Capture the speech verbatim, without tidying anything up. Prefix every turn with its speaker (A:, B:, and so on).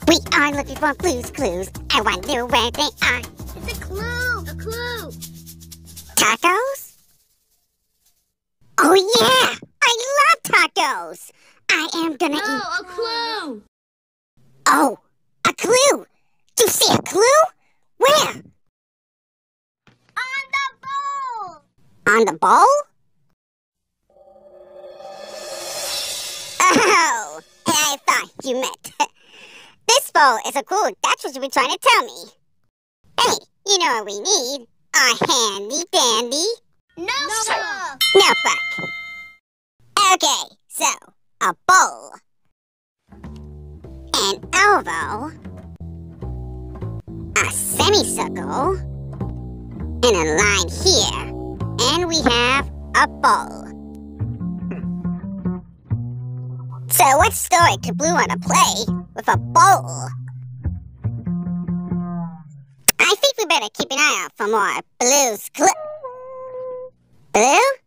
A: We are looking for Blue's Clues. I wonder where they are.
B: It's a clue! A clue!
A: Tacos? Oh yeah! I love tacos! I am gonna
B: No,
A: eat...
B: a clue!
A: Oh, a clue! Do you see a clue? Where?
B: On the bowl!
A: On the bowl? Oh, I thought you meant... This bowl is a clue. That's what you were trying to tell me. Hey, you know what we need? Our handy dandy...
B: Notebook!
A: Notebook. Okay, so, a bowl. An oval. A semicircle. And a line here. And we have a bowl. So what story could Blue want to play with a bowl? I think we better keep an eye out for more Blue's Clues. Blue?